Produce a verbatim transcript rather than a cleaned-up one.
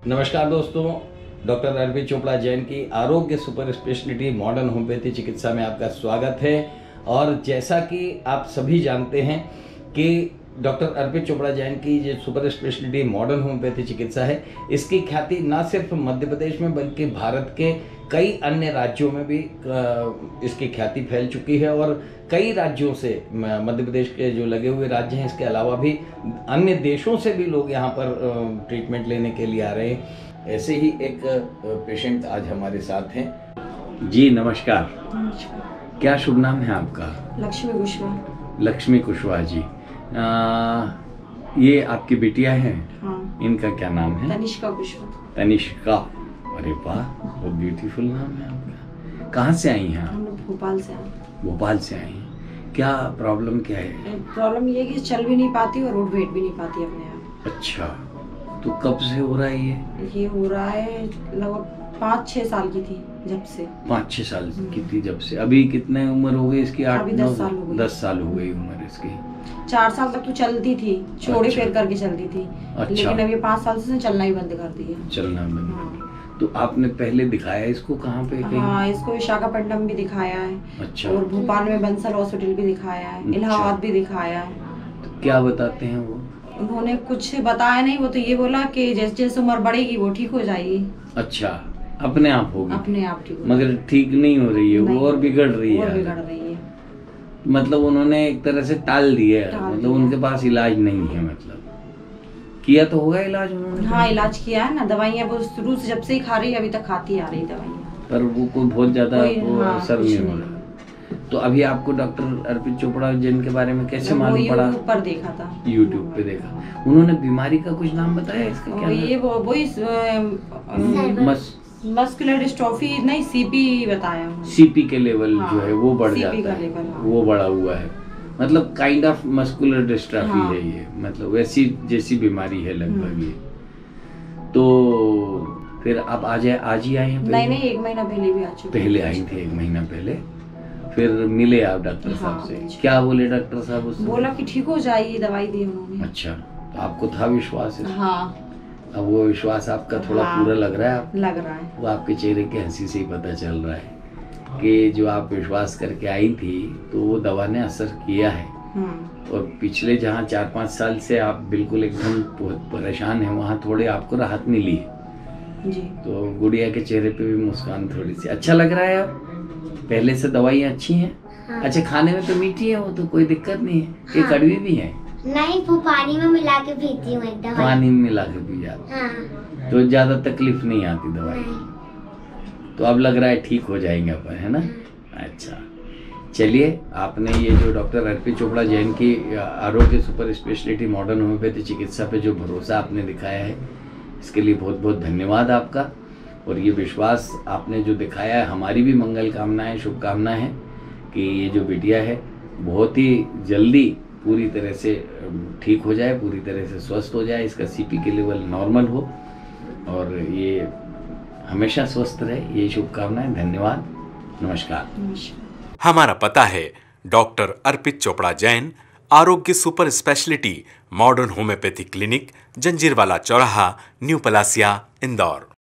नमस्कार दोस्तों, डॉक्टर अर्पित चोपड़ा जैन की आरोग्य सुपर स्पेशलिटी मॉडर्न होम्योपैथी चिकित्सा में आपका स्वागत है। और जैसा कि आप सभी जानते हैं कि डॉक्टर अर्पित चोपड़ा जैन की जो सुपर स्पेशलिटी मॉडर्न होम्योपैथी चिकित्सा है, इसकी ख्याति न सिर्फ मध्य प्रदेश में बल्कि भारत के कई अन्य राज्यों में भी इसकी ख्याति फैल चुकी है। और कई राज्यों से, मध्य प्रदेश के जो लगे हुए राज्य हैं, इसके अलावा भी अन्य देशों से भी लोग यहाँ पर ट्रीटमेंट लेने के लिए आ रहे हैं। ऐसे ही एक पेशेंट आज हमारे साथ हैं। जी नमस्कार। नमस्कार। क्या शुभ नाम है आपका? लक्ष्मी कुशवाहा। लक्ष्मी कुशवाहा जी, आ, ये आपकी बिटिया है? हाँ। इनका क्या नाम है? तनिष्का कुशवाहा। तनिष्का, अरे वाह, बहुत ब्यूटीफुल नाम है आपका। कहाँ से आई हैं? हम लोग भोपाल से आए। भोपाल से आई हैं। क्या प्रॉब्लम क्या है? प्रॉब्लम ये है कि चल भी नहीं पाती और रोड वेट भी नहीं पाती अपने आप। अच्छा, तो कब से हो रहा है ये? ये हो रहा है लगभग पाँच छः साल की थी जब से। पाँच छः साल की थी जब से। अभी कितने उम्र हो गई इसकी? आठ अभी नौ दस साल हो गई। दस साल हो गई उम्र इसकी। चार साल तक तो चलती थी, छोड़े अच्छा। पैर करके चलती थी। अच्छा। लेकिन अभी पाँच साल से चलना ही बंद कर दिया। चलना बंद। हाँ। तो आपने पहले दिखाया इसको कहाँ पे? कहीं? हाँ, इसको विशाखापट्टनम भी दिखाया है। अच्छा। और भोपाल में बंसल हॉस्पिटल भी दिखाया है। अच्छा। इलाहाबाद भी दिखाया है। तो क्या बताते हैं वो? उन्होंने कुछ बताया नहीं, वो तो ये बोला कि जैसे जैसे उम्र बढ़ेगी वो ठीक हो जाएगी। अच्छा, अपने आप होगी? अपने आप ठीक हो। मगर ठीक नहीं हो रही है वो, और बिगड़ रही है। और बिगड़ रही है। मतलब उन्होंने एक तरह से टाल दिया है, टाल मतलब दिया। उनके पास इलाज नहीं है। मतलब किया तो होगा इलाज उन्होंने? हाँ, इलाज किया है ना। दवाइयाँ वो शुरू से जब से ही खा रही है, अभी तक खाती आ रही दवाइयाँ, पर वो कोई बहुत ज्यादा कोई- वो हाँ, असर कुछ नहीं नहीं। हो रहा। तो अभी आपको डॉक्टर अर्पित चोपड़ा जैन के बारे में कैसे वो मालूम पड़ा? यूट्यूब पर देखा था। यूट्यूब पे देखा। उन्होंने बीमारी का कुछ नाम बताया इसका? वो क्या ये वो वही मस मस्कुलर डिस्ट्रोफी नहीं, सीपी बताया उन्होंने। सीपी के लेवल हाँ, जो है वो बढ़ सीपी जाता का है, लेवल, हाँ। वो बढ़ा हुआ है। मतलब काइंड ऑफ मस्कुलर डिस्ट्रॉफी हाँ। है ये, मतलब वैसी जैसी बीमारी है लगभग ये। तो फिर आप आज आज ही आए हैं? पहले? नहीं नहीं, एक महीना पहले भी आ चुके। पहले आई थे, एक महीना पहले। फिर मिले आप डॉक्टर साहब हाँ, से? अच्छा। क्या बोले डॉक्टर साहब उससे? बोला कि ठीक हो जाएगी, दवाई दी उन्होंने। अच्छा, तो आपको था विश्वास है? हाँ। अब वो विश्वास आपका थोड़ा हाँ, पूरा लग रहा है आप? लग रहा है। वो आपके चेहरे की हंसी से ही पता चल रहा है कि जो आप विश्वास करके आई थी तो वो दवा ने असर किया है। हम्म। और पिछले जहाँ चार पाँच साल से आप बिल्कुल एकदम बहुत परेशान हैं, वहाँ थोड़े आपको राहत मिली है। जी। तो गुड़िया के चेहरे पे भी मुस्कान थोड़ी सी अच्छा लग रहा है। आप पहले से दवाइयाँ अच्छी हैं? हाँ। अच्छा, खाने में तो मीठी है वो, तो कोई दिक्कत नहीं है? ये हाँ। कड़वी भी है? नहीं, वो पानी में मिला के पीती हूँ एकदम। पानी में मिला के पी जाती? हाँ। तो ज्यादा तकलीफ नहीं आती दवाई? नहीं। तो अब लग रहा है ठीक हो जाएंगे अपन, है ना? अच्छा, चलिए, आपने ये जो डॉक्टर अर्पित चोपड़ा जैन की आरोग्य सुपर स्पेशलिटी मॉडर्न होम्योपैथी चिकित्सा पे जो भरोसा आपने दिखाया है, इसके लिए बहुत बहुत धन्यवाद आपका। और ये विश्वास आपने जो दिखाया है, हमारी भी मंगल कामनाएं, शुभकामनाएं हैं कि ये जो बिटिया है बहुत ही जल्दी पूरी तरह से ठीक हो जाए, पूरी तरह से स्वस्थ हो जाए, इसका सीपी के लेवल नॉर्मल हो और ये हमेशा स्वस्थ रहे, ये शुभकामनाएं। धन्यवाद, नमस्कार। नमस्कार। हमारा पता है डॉक्टर अर्पित Chopra Jain, Arogya super speciality modern homeopathy clinic, Janjirwala चौराहा, न्यू पलासिया, इंदौर।